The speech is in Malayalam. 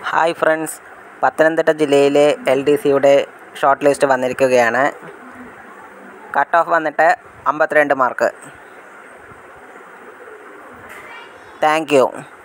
ഹായ് ഫ്രണ്ട്സ്, പത്തനംതിട്ട ജില്ലയിലെ LDCയുടെ ഷോർട്ട് ലിസ്റ്റ് വന്നിരിക്കുകയാണ്. കട്ട് ഓഫ് വന്നിട്ട് 52 മാർക്ക്. Thank you.